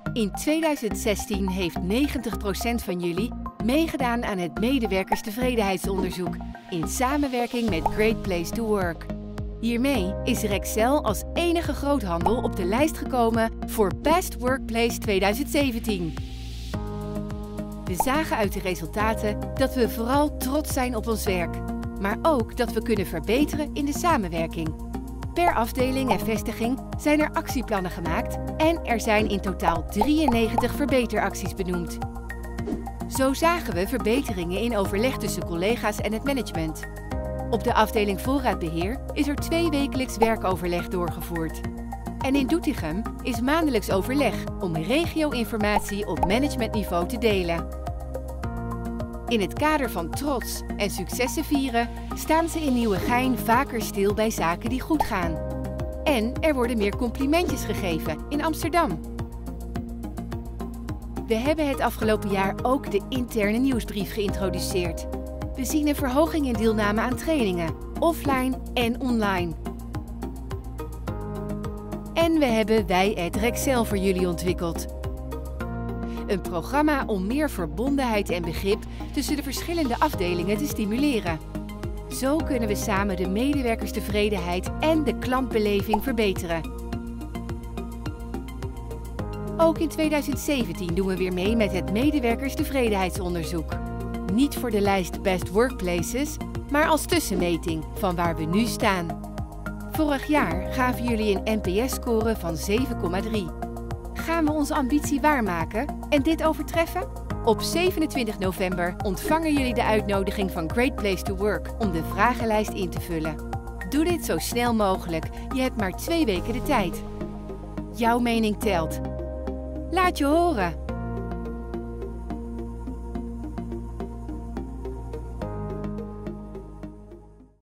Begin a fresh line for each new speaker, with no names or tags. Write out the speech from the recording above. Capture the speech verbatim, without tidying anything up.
In tweeduizend zestien heeft negentig procent van jullie meegedaan aan het medewerkerstevredenheidsonderzoek in samenwerking met Great Place to Work. Hiermee is Rexel als enige groothandel op de lijst gekomen voor Best Workplace tweeduizend zeventien. We zagen uit de resultaten dat we vooral trots zijn op ons werk, maar ook dat we kunnen verbeteren in de samenwerking. Per afdeling en vestiging zijn er actieplannen gemaakt en er zijn in totaal drieënnegentig verbeteracties benoemd. Zo zagen we verbeteringen in overleg tussen collega's en het management. Op de afdeling voorraadbeheer is er tweewekelijks werkoverleg doorgevoerd. En in Doetinchem is maandelijks overleg om regio-informatie op managementniveau te delen. In het kader van trots en successen vieren staan ze in Nieuwegein vaker stil bij zaken die goed gaan. En er worden meer complimentjes gegeven in Amsterdam. We hebben het afgelopen jaar ook de interne nieuwsbrief geïntroduceerd. We zien een verhoging in deelname aan trainingen, offline en online. En we hebben Wij at Rexel voor jullie ontwikkeld. Een programma om meer verbondenheid en begrip tussen de verschillende afdelingen te stimuleren. Zo kunnen we samen de medewerkerstevredenheid en de klantbeleving verbeteren. Ook in tweeduizend zeventien doen we weer mee met het medewerkerstevredenheidsonderzoek. Niet voor de lijst Best Workplaces, maar als tussenmeting van waar we nu staan. Vorig jaar gaven jullie een N P S-score van zeven komma drie. Gaan we onze ambitie waarmaken en dit overtreffen? Op zevenentwintig november ontvangen jullie de uitnodiging van Great Place to Work om de vragenlijst in te vullen. Doe dit zo snel mogelijk, je hebt maar twee weken de tijd. Jouw mening telt. Laat je horen!